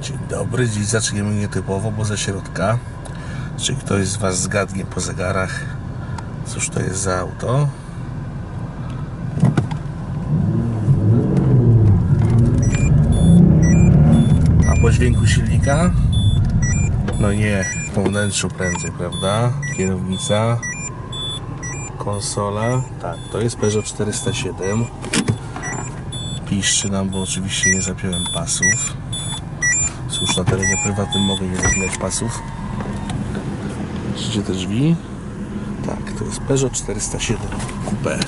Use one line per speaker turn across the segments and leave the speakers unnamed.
Dzień dobry, dziś zaczniemy nietypowo, bo ze środka. Czy ktoś z Was zgadnie po zegarach, cóż to jest za auto? A po dźwięku silnika? No nie, po wnętrzu prędzej, prawda? Kierownica, konsola. Tak, to jest Peugeot 407. Piszczy nam, bo oczywiście nie zapiąłem pasów. Cóż, na terenie prywatnym mogę nie zapinać pasów. Widzicie te drzwi? Tak, to jest Peugeot 407 Coupé.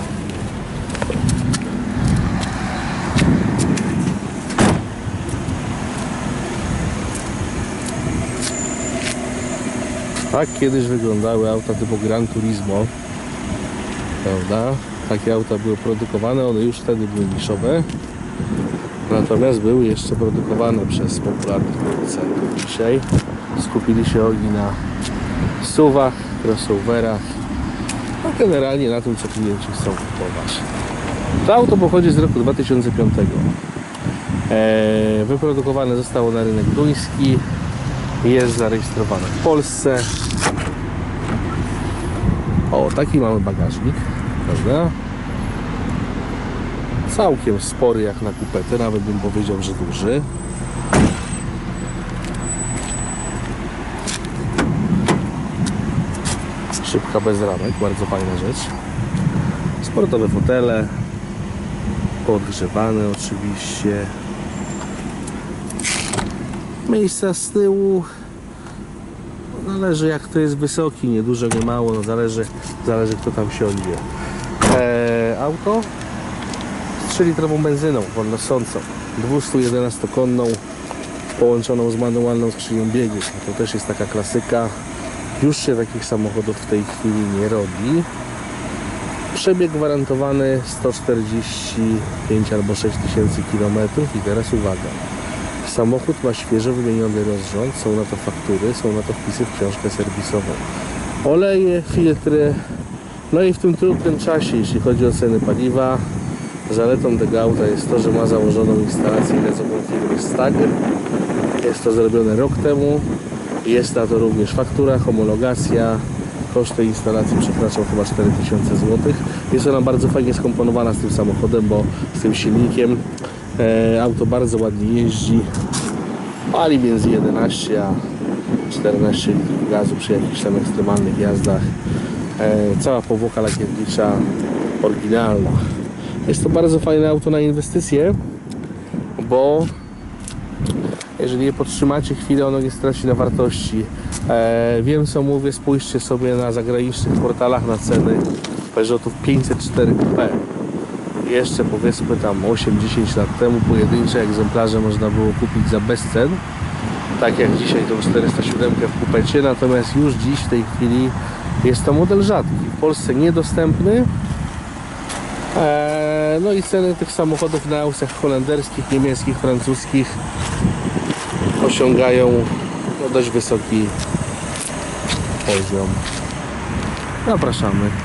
Tak kiedyś wyglądały auta typu Gran Turismo, prawda? Takie auta były produkowane, one już wtedy były niszowe. Natomiast były jeszcze produkowane przez popularnych producentów. Dzisiaj skupili się oni na SUV-ach, crossoverach, a generalnie na tym, co klienci chcą kupować. To auto pochodzi z roku 2005. Wyprodukowane zostało na rynek duński. Jest zarejestrowane w Polsce. O, taki mamy bagażnik, prawda? Całkiem spory jak na kupetę, nawet bym powiedział, że duży. Szybka bez ramek, bardzo fajna rzecz. Sportowe fotele, podgrzewane oczywiście. Miejsca z tyłu zależy, jak to jest wysoki, nie dużo, nie mało, no zależy kto tam siądzie. Auto z 3-litrową benzyną wolnosącą, 211-konną, połączoną z manualną skrzynią biegów. To też jest taka klasyka. Już się takich samochodów w tej chwili nie robi. Przebieg gwarantowany 145 albo 6 tysięcy kilometrów. I teraz uwaga, samochód ma świeżo wymieniony rozrząd, są na to faktury, są na to wpisy w książkę serwisową. Oleje, filtry. No i w tym trudnym czasie, jeśli chodzi o ceny paliwa, zaletą tego auta jest to, że ma założoną instalację gazową firmy Stagr. Jest to zrobione rok temu. Jest na to również faktura, homologacja. Koszt tej instalacji przekraczał chyba 4000 zł. Jest ona bardzo fajnie skomponowana z tym samochodem, bo z tym silnikiem. Auto bardzo ładnie jeździ. Pali między 11 a 14 litrów gazu przy jakichś tam ekstremalnych jazdach. Cała powłoka lakiernicza oryginalna. Jest to bardzo fajne auto na inwestycje, bo jeżeli je podtrzymacie chwilę, ono nie straci na wartości. Wiem, co mówię, spójrzcie sobie na zagranicznych portalach na ceny Peugeotów 504 Coupé. Jeszcze powiedzmy tam 8-10 lat temu pojedyncze egzemplarze można było kupić za bezcen, tak jak dzisiaj tą 407 w kupecie, natomiast już dziś w tej chwili jest to model rzadki, w Polsce niedostępny. No i ceny tych samochodów na aukcjach holenderskich, niemieckich, francuskich osiągają dość wysoki poziom. Zapraszamy.